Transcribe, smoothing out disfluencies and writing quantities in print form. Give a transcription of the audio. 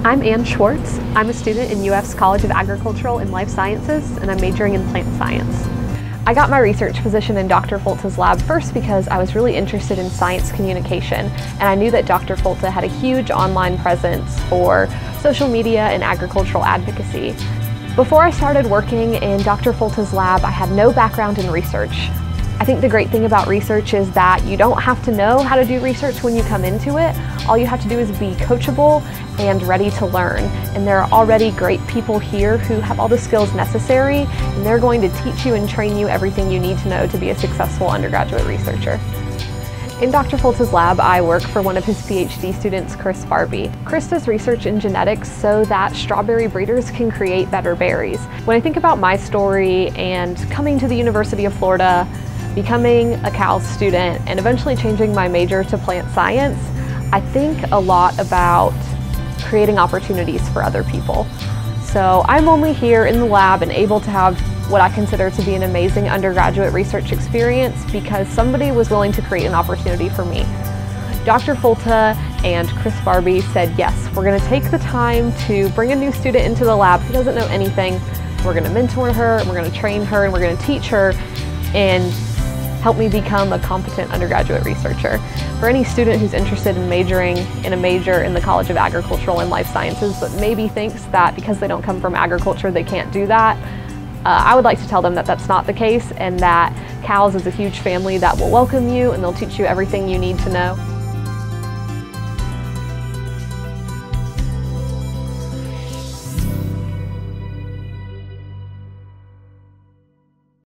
I'm Ann Schwartz. I'm a student in UF's College of Agricultural and Life Sciences, and I'm majoring in plant science. I got my research position in Dr. Folta's lab first because I was really interested in science communication, and I knew that Dr. Folta had a huge online presence for social media and agricultural advocacy. Before I started working in Dr. Folta's lab, I had no background in research. I think the great thing about research is that you don't have to know how to do research when you come into it. All you have to do is be coachable and ready to learn. And there are already great people here who have all the skills necessary, and they're going to teach you and train you everything you need to know to be a successful undergraduate researcher. In Dr. Folta's lab, I work for one of his PhD students, Chris Barbie. Chris does research in genetics so that strawberry breeders can create better berries. When I think about my story and coming to the University of Florida, becoming a Cal student, and eventually changing my major to plant science, I think a lot about creating opportunities for other people. So I'm only here in the lab and able to have what I consider to be an amazing undergraduate research experience because somebody was willing to create an opportunity for me. Dr. Folta and Chris Barbie said, yes, we're going to take the time to bring a new student into the lab who doesn't know anything. We're going to mentor her, and we're going to train her, and we're going to teach her and help me become a competent undergraduate researcher. For any student who's interested in majoring in a major in the College of Agricultural and Life Sciences but maybe thinks that because they don't come from agriculture they can't do that, I would like to tell them that that's not the case, and that CALS is a huge family that will welcome you and they'll teach you everything you need to know.